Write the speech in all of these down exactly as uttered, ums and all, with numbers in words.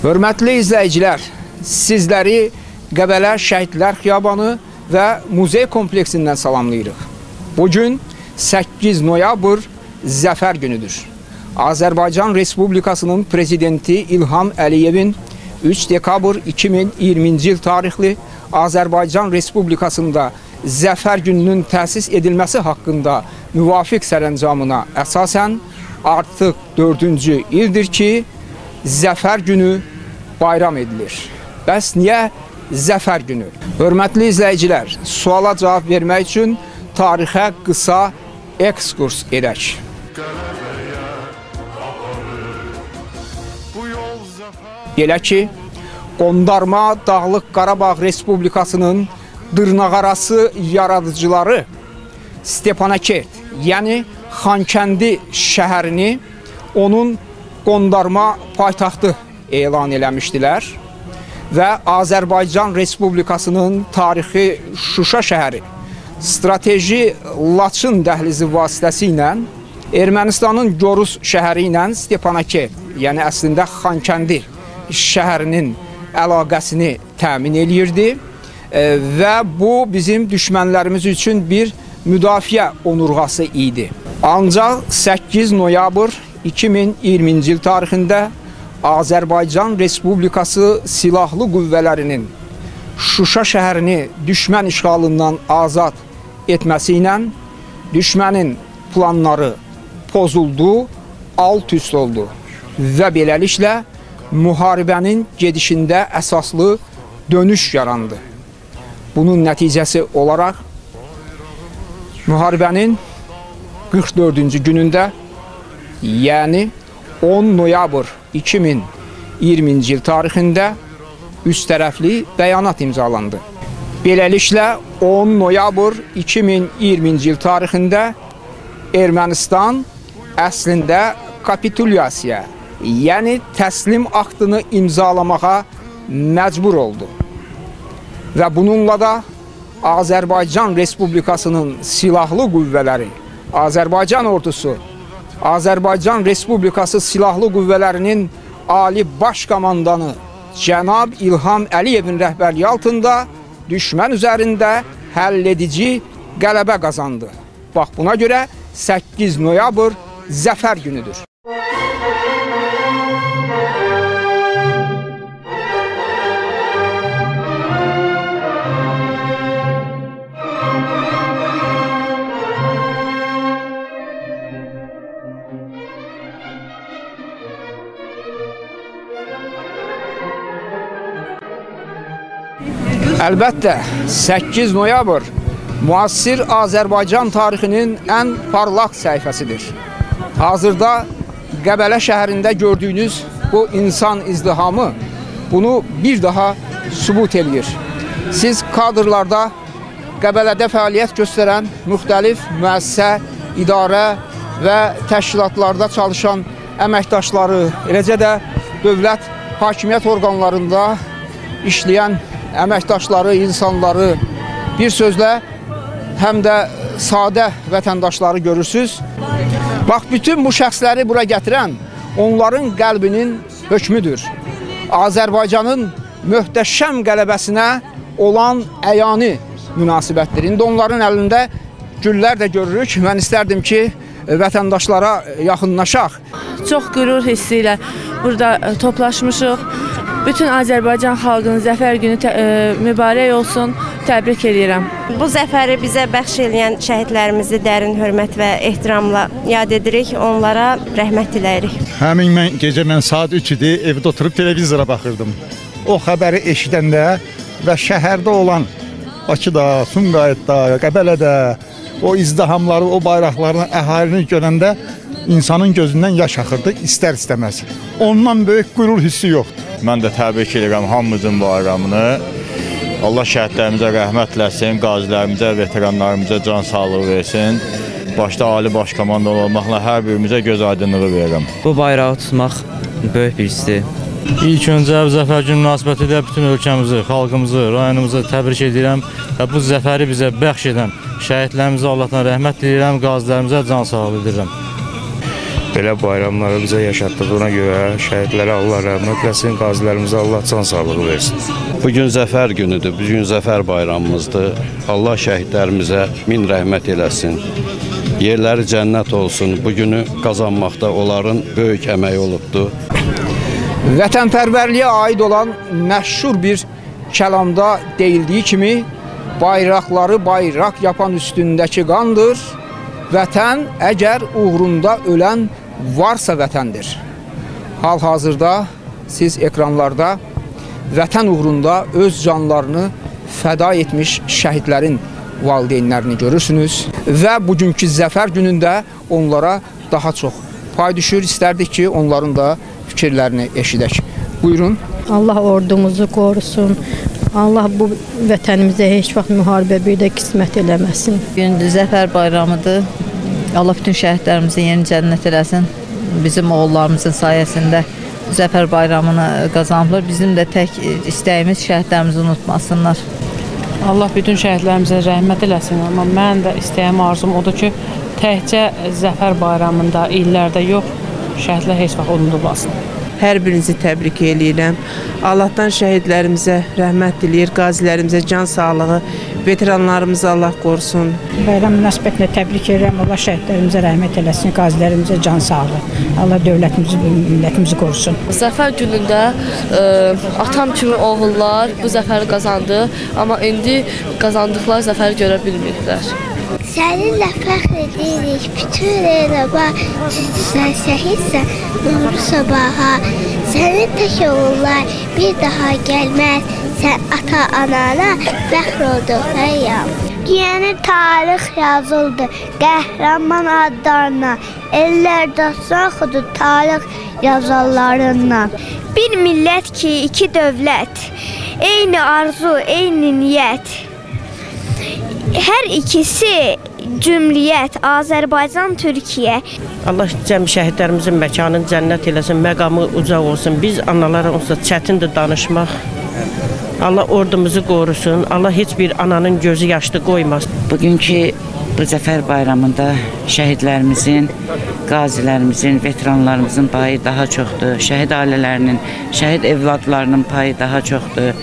Hörmətli izləyicilər, sizləri Qəbələ Şəhidlər Xiyabanı və Muzey kompleksindən salamlayırıq. Bugün səkkiz noyabr Zəfər günüdür. Azərbaycan Respublikasının Prezidenti İlham Əliyevin üç dekabr iki min iyirminci il tarixli Azərbaycan Respublikasında Zəfər gününün təsis edilməsi haqqında müvafiq sərəncamına əsasən artıq dördüncü ildir ki, Zəfər günü bayram edilir. Bəs niyə Zəfər günü? Hörmətli izləyicilər, suala cavab vermək üçün tarixə qısa ekskurs edək. Belə ki, Qondarma Dağlıq Qarabağ Respublikasının dırnaqarası yaradıcıları Stepanakert, yəni Xankəndi şəhərini onun qondarma paytaxtı elan eləmişdilər və Azərbaycan Respublikasının tarixi Şuşa şəhəri strateji Laçın dəhlizi vasitəsilə Ermənistanın Gorus şəhəri ilə Stepanakert, yəni əslində Xankəndi şəhərinin əlaqəsini təmin eləyirdi və bu bizim düşmənlərimiz üçün bir müdafiə onurğası idi. Ancaq səkkiz noyabr iki min iyirminci il tarixində Azərbaycan Respublikası Silahlı Qüvvələrinin Şuşa şəhərini düşmən işğalından azad etməsi ilə düşmənin planları pozuldu, alt-üst oldu və beləliklə müharibənin gedişində əsaslı dönüş yarandı. Bunun nəticəsi olaraq müharibənin qırx dördüncü günündə, yəni on noyabr iki min iyirminci il tarixində üç tərəfli bəyanat imzalandı. Beləliklə on noyabr iki min iyirminci il tarixində Ermənistan əslində kapitulyasiya, yəni təslim aktını imzalamağa məcbur oldu. Və bununla da Azərbaycan Respublikasının silahlı qüvvələri, Azərbaycan ordusu, Azərbaycan Respublikası Silahlı Qüvvələrinin Ali Baş Komandanı Cənab İlham Əliyevin rəhbərliyi altında düşmən üzərində həlledici qələbə qazandı. Bax, buna görə səkkiz noyabr Zəfər günüdür. Əlbəttə, səkkiz noyabr müasir Azərbaycan tarixinin ən parlaq səhifəsidir. Hazırda Qəbələ şəhərində gördüyünüz bu insan izdihamı bunu bir daha sübut edir. Siz kadrlarda Qəbələdə fəaliyyət göstərən müxtəlif müəssisə, idarə və təşkilatlarda çalışan əməkdaşları, eləcə də dövlət hakimiyyət orqanlarında işləyən əməkdaşları, insanları, bir sözlə həm də sadə vətəndaşları görürsünüz. Bax, bütün bu şəxsləri bura gətirən onların qəlbinin hökmüdür. Azərbaycanın möhtəşəm qələbəsinə olan əyani münasibətdir. İndi onların əlində güllər də görürük. Mən istərdim ki, vətəndaşlara yaxınlaşaq. Çox qürur hissi ilə burada toplaşmışıq. Bütün Azərbaycan xalqının Zəfər günü e, mübarək olsun, təbrik edirəm. Bu zəfəri bizə bəxş edən şəhidlərimizi dərin hörmət və ehtiramla yad edirik, onlara rəhmət diləyirik. Həmin mən, gecə mən saat üç idi, evdə oturub televizora baxırdım. O xəbəri eşidəndə və şəhərdə olan Bakıda, Sumqayıtda, Qəbələdə o izdihamları, o bayraqlarını, əhalini görəndə insanın gözündən yaş axırdı, istər-istəməz. Ondan böyük qürur hissi yoxdur. Mən də təbrik edirəm hamımızın bayramını. Allah şəhidlərimizə rəhmət eləsin, qazilərimizə, veteranlarımıza can sağlığı versin. Başda Ali Baş Komandan olmaqla hər birimizə göz aydınlığı verirəm. Bu bayrağı tutmaq böyük bir histir. İlk öncə Zəfər günü münasibətilə bütün ölkəmizi, xalqımızı, rayonumuzu təbrik edirəm və bu zəfəri bizə bəxş edən şəhidlərimizə Allahdan rəhmət diləyirəm, qazilərimizə can sağlığı edirəm. belə bayramları bizə yaşatdığına görə şəhidlərə Allah rəhmət eləsin, qazilərimizə Allah can sağlığı versin. Bugün zəfər günüdür, bugün zəfər bayramımızdır. Allah şəhidlərimizə min rəhmət eləsin. Yerləri cənnət olsun. Bugünü qazanmaqda onların böyük əməyi olubdur. Vətənpərvərliyə aid olan məşhur bir kəlamda deyildiyi kimi, bayraqları bayraq yapan üstündəki qandır, vətən əgər uğrunda ölən varsa vətəndir. Hal-hazırda siz ekranlarda vətən uğrunda öz canlarını fəda etmiş şəhidlərin valideynlərini görürsünüz və bugünkü zəfər günündə onlara daha çox pay düşür. İstərdik ki, onların da fikirlərini eşidək. Buyurun. Allah ordumuzu qorusun. Allah bu vətənimizə heç vaxt müharibə bir də qismət eləməsin. Gün zəfər bayramıdır. Allah bütün şəhidlərimizin yeni cənnət eləsin. Bizim oğullarımızın sayəsində zəfər bayramını qazanılır. Bizim də tək istəyimiz şəhidlərimizi unutmasınlar. Allah bütün şəhidlərimizə rəhmət eləsin. Amma mən də istəyim, arzum odur ki, təkcə zəfər bayramında, illərdə yox, şəhidlər heç vaxt unudulmasın. Hər birinizi təbrik eləyirəm. Allahdan şəhidlərimizə rəhmət diləyir, qazilərimizə can sağlığı, veteranlarımızı Allah qorusun. Bayram münasibətinə təbrik edirəm. Allah şəhidlərimizə rəhmət eləsin, qazilərimizə can sağlığı. Allah dövlətimizi, millətimizi qorusun. Zəfər günündə ə, atam kimi oğullar bu zəfəri qazandı, amma indi qazandıqları zəfəri görə bilmirlər. Səninlə fəxr edirik, bütün rəba, sən şəhidsən, nuru sabaha. Sənin tək oğullar bir daha gəlməz, sən ata-anana fəxr olduq həyyam. Yeni tarix yazıldı, qəhrəman adlarına, ellər dastan xudu tarix yazarlarından. Bir millət ki, iki dövlət, eyni arzu, eyni niyyət. Hər ikisi cümliyyət, Azərbaycan, Türkiyə. Allah cəm şəhidlərimizin məkanını cənnət eləsin, məqamı ucaq olsun. Biz analara olsa çətindir danışmaq. Allah ordumuzu qorusun. Allah heç bir ananın gözü yaşlı qoymasın. Bugünkü bu zəfər bayramında şəhidlərimizin, qazilərimizin, veteranlarımızın payı daha çoxdur. Şəhid ailələrinin, şəhid evladlarının payı daha çoxdur.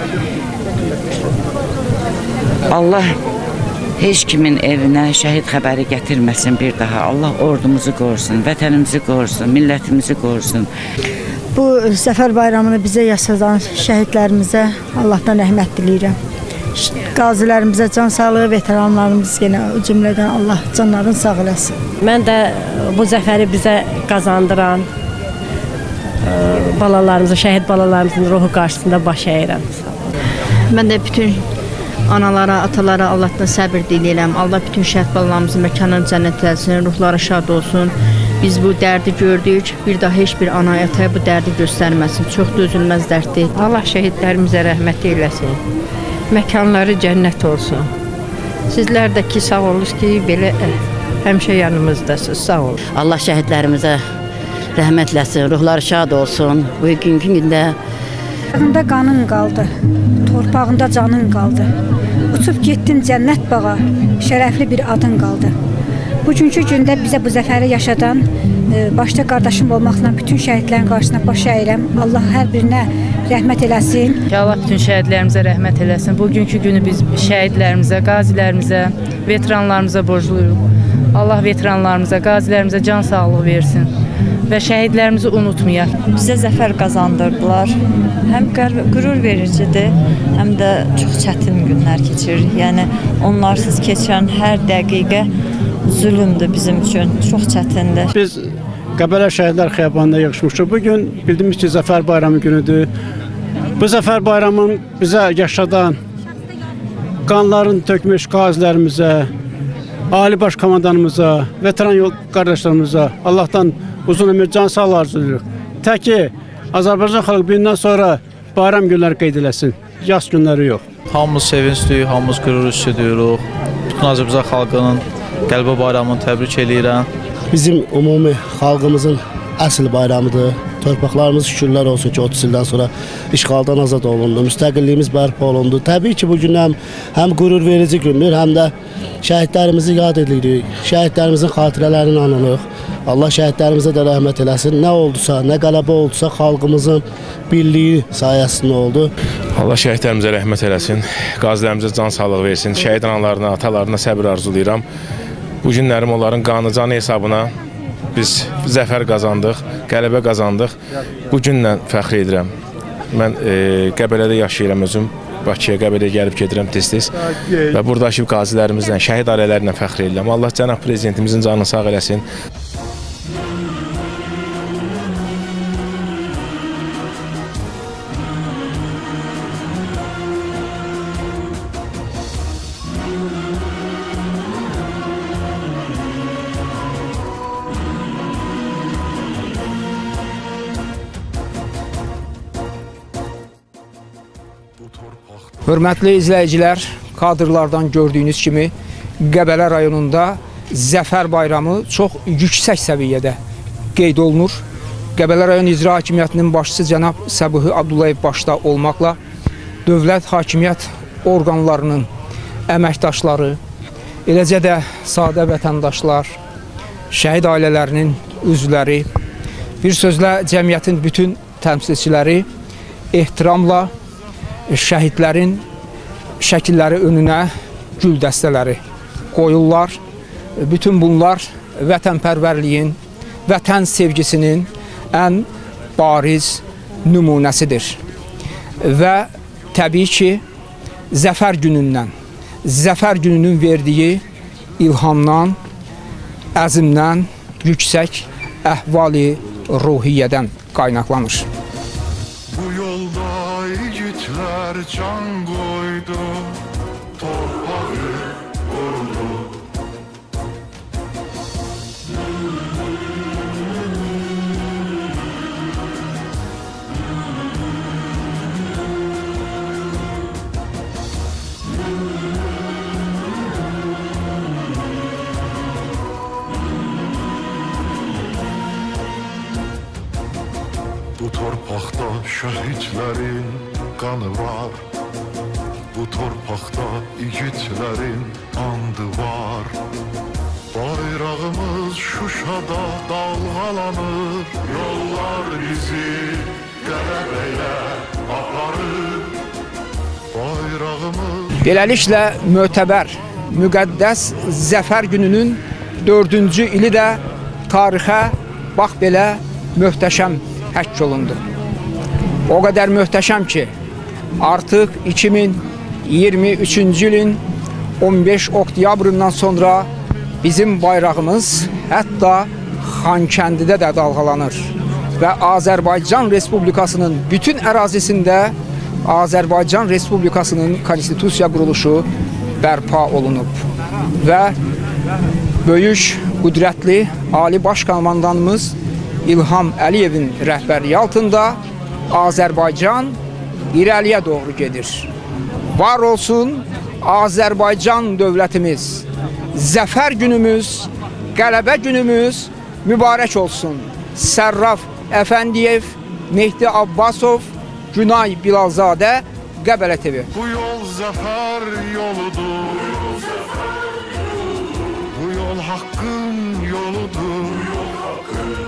Allah heç kimin evinə şəhid xəbəri gətirməsin bir daha. Allah ordumuzu qorusun, vətənimizi qorusun, millətimizi qorusun. Bu zəfər bayramını bizə yaşadan şəhidlərimizə Allahdan rəhmət diləyirəm. Qazilərimizə can sağlığı, veteranlarımız yenə o cümlədən Allah canlarını sağ eləsin. Mən də bu zəfəri bizə qazandıran balalarımızı, şəhid balalarımızın ruhu qarşısında baş əyirəm. Mən də bütün analara, atalara Allahdan səbir diləyirəm. Allah bütün şəhid balalarımızın məkanını cənnət eləsin, ruhları şad olsun. Biz bu dərdi gördük, bir daha heç bir ana ataya bu dərdi göstərməsin. Çox dözülməz dərddir. Allah şəhidlərimizə rəhmət eyləsin. Məkanları cənnət olsun. Sizlər də ki, sağ olunuz ki, belə həmişə yanımızdasınız. Sağ olun. Allah şəhidlərimizə rəhmət eləsin, ruhları şad olsun. Bugünkü gündə Torpağında qanın qaldı, torpağında canın qaldı. Uçub getdin cənnət bağa, şərəfli bir adın qaldı. Bugünkü gündə bizə bu zəfəri yaşadan, başda qardaşım olmaqla bütün şəhidlərin qarşısına baş əyirəm. Allah hər birinə rəhmət eləsin. Allah bütün şəhidlərimizə rəhmət eləsin. Bugünkü günü biz şəhidlərimizə, qazilərimizə, veteranlarımıza borcluyuq. Allah veteranlarımıza, qazilərimizə can sağlığı versin və şəhidlərimizi unutmayaq. Bizə zəfər qazandırdılar. Həm qürur vericidir, həm də çox çətin günlər keçiririk. Yəni, onlarsız keçən hər dəqiqə zülümdür bizim üçün, çox çətindir. Biz Qəbələ Şəhidlər Xiyabanında yığışmışıq. Bugün bildiyimiz ki, Zəfər bayramı günüdür. Bu Zəfər bayramın bizə yaşadan, qanlarını tökmüş qazilərimizə, Ali Baş Komandanımıza, veteran yol qardaşlarımıza Allahdan uzun ömür can sağlığı arzulayırıq. Tək ki, Azərbaycan xalqı gündən sonra bayram günləri qeyd eləsin, yaz günləri yox. Hamımız sevincliyik, hamımız qürur hiss ediyoruz. Bütün Azərbaycan xalqının qəlbə bayramını təbrik edirəm. Bizim ümumi xalqımızın əsl bayramıdır. Torpaqlarımız şükürlər olsun ki, otuz ildən sonra işğaldan azad olundu, müstəqilliyimiz bərpa olundu. Təbii ki, bu gün həm, həm qürur verici gündür, həm də şəhidlərimizi yad edirik, şəhidlərimizin xatirələrini anılıq. Allah şəhidlərimizə də rəhmət eləsin. Nə oldusa, nə qələbə oldusa xalqımızın birliyi sayəsində oldu. Allah şəhidlərimizə rəhmət eləsin. Qazilərimizə can sağlığı versin. Şəhid analarına, atalarına səbir arzulayıram. Bu günlərim onların qanı canı hesabına biz zəfər qazandıq, qələbə qazandıq. Bu günlə fəxr edirəm. Mən e, Qəbələdə yaşayıram özüm. Bakıya, Qəbələyə gəlib gedirəm tez-tez və buradakı qazilərimizlə, şəhid ailələrlə fəxr edirəm. Allah cənab prezidentimizin canını sağ eləsin. Hörmətli izləyicilər, kadrlardan gördüyünüz kimi Qəbələ rayonunda Zəfər bayramı çox yüksək səviyyədə qeyd olunur. Qəbələ rayon icra hakimiyyətinin başçısı cənab Səbuhi Abdullayev başda olmaqla dövlət hakimiyyət orqanlarının əməkdaşları, eləcə də sadə vətəndaşlar, şəhid ailələrinin üzvləri, bir sözlə cəmiyyətin bütün təmsilçiləri ehtiramla şəhidlərin şəkilləri önünə gül dəstələri qoyurlar. Bütün bunlar vətənpərvərliyin, vətən sevgisinin ən bariz nümunəsidir. Və təbii ki, Zəfər günündən, Zəfər gününün verdiyi ilhamdan, əzmdən, yüksək əhvali ruhiyyədən qaynaqlanır. Bu yolda igidlər can qoydu, torpağı qorudu. Bu torpaqda şəhidlərin qanı var, bu torpaqda igidlərin andı var. Bayrağımız Şuşada dalğalanır, yollar bizi qələbəyə aparır. Bayrağımız... Beləliklə mötəbər, müqəddəs Zəfər gününün dördüncü ili də tarixə bax belə möhtəşəm həkk olundu. O qədər möhtəşəm ki, artıq iki min iyirmi üçüncü ilin on beş oktyabrından sonra bizim bayrağımız hətta Xankəndidə də dalğalanır və Azərbaycan Respublikasının bütün ərazisində Azərbaycan Respublikasının konstitusiya quruluşu bərpa olunub və böyük, qüdrətli Ali Baş Komandanımız İlham Əliyevin rəhbərliyi altında Azərbaycan irəliyə doğru gedir. Var olsun Azərbaycan dövlətimiz, Zəfər günümüz, qələbə günümüz mübarək olsun. Sərraf Əfəndiyev, Mehdi Abbasov, Günay Bilalzadə, Qəbələ T V. Bu yol zəfər yoludur, bu yol haqqın yoludur.